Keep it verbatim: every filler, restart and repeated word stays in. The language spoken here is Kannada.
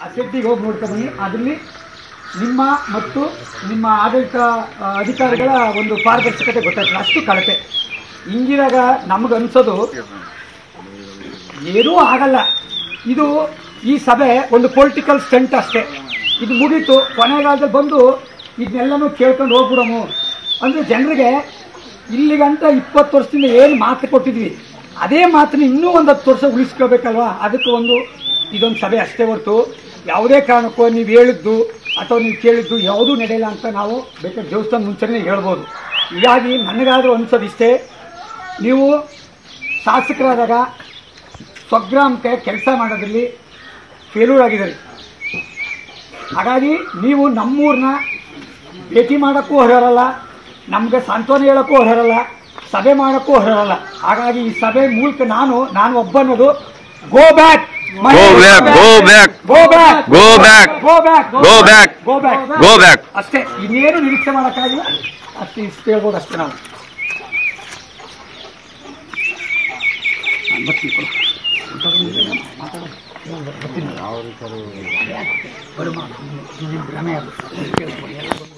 ಅಸೆಟ್ಟಿಗೆ ಹೋಗಿ ನೋಡ್ಕೊಂಡು ಬನ್ನಿ. ಅದರಲ್ಲಿ ನಿಮ್ಮ ಮತ್ತು ನಿಮ್ಮ ಆಡಳಿತ ಅಧಿಕಾರಿಗಳ ಒಂದು ಪಾರದರ್ಶಕತೆ ಗೊತ್ತಾಗ್ತದೆ. ಅಷ್ಟು ಕಳಪೆ. ಹಿಂಗಿದಾಗ ನಮ್ಗೆ ಅನ್ಸೋದು ಏನೂ ಆಗಲ್ಲ. ಇದು ಈ ಸಭೆ ಒಂದು ಪೊಲಿಟಿಕಲ್ ಸ್ಟಂಟ್ ಅಷ್ಟೇ. ಇದು ಮುಗೀತು, ಕೊನೆಗಾಲದಲ್ಲಿ ಬಂದು ಇದನ್ನೆಲ್ಲನೂ ಕೇಳ್ಕೊಂಡು ಹೋಗ್ಬಿಡಮು ಅಂದರೆ ಜನರಿಗೆ ಇಲ್ಲಿಗಂತ ಇಪ್ಪತ್ತು ವರ್ಷದಿಂದ ಏನು ಮಾತು ಕೊಟ್ಟಿದ್ವಿ ಅದೇ ಮಾತನ್ನ ಇನ್ನೂ ಒಂದು ಹತ್ತು ವರ್ಷ ಉಳಿಸ್ಕೋಬೇಕಲ್ವಾ. ಅದಕ್ಕೆ ಒಂದು ಇದೊಂದು ಸಭೆ ಅಷ್ಟೇ ಹೊರತು ಯಾವುದೇ ಕಾರಣಕ್ಕೂ ನೀವು ಹೇಳಿದ್ದು ಅಥವಾ ನೀವು ಕೇಳಿದ್ದು ಯಾವುದೂ ನಡೆಯಲ್ಲ ಅಂತ ನಾವು ಬೇಕಾದ್ರೆ ದೇವಸ್ಥಾನ ಮುಂಚೆನೇ ಹೇಳ್ಬೋದು. ಹೀಗಾಗಿ ನನಗಾದರೂ ಅನ್ಸೋದಿಷ್ಟೇ, ನೀವು ಶಾಸಕರಾದಾಗ ಸ್ವಗ್ರಾಮಕ್ಕೆ ಕೆಲಸ ಮಾಡೋದ್ರಲ್ಲಿ ಫೇಲ್ಯೂರ್ ಆಗಿದ್ದಾರೆ. ಹಾಗಾಗಿ ನೀವು ನಮ್ಮೂರನ್ನ ಭೇಟಿ ಮಾಡೋಕ್ಕೂ ಹೊರರಲ್ಲ, ನಮಗೆ ಸಾಂತ್ವನ ಹೇಳೋಕ್ಕೂ ಹೊರರಲ್ಲ, ಸಭೆ ಮಾಡೋಕ್ಕೂ ಹೊರರಲ್ಲ. ಹಾಗಾಗಿ ಈ ಸಭೆ ಮೂಲಕ ನಾನು ನಾನು ಒಬ್ಬ ಅನ್ನೋದು go back Go back, go back, go back, go back, go back, go back, go back, go back. ಅಷ್ಟೇ. ಇನ್ನೇನು ನಿರೀಕ್ಷೆ ಮಾಡೋಕ್ಕಾಗಿಲ್ಲ. ಅಷ್ಟೇ ಇಷ್ಟು ಹೇಳ್ಬೋದು ಅಷ್ಟೇ. ನಾವು ಮಾತಾಡೋದು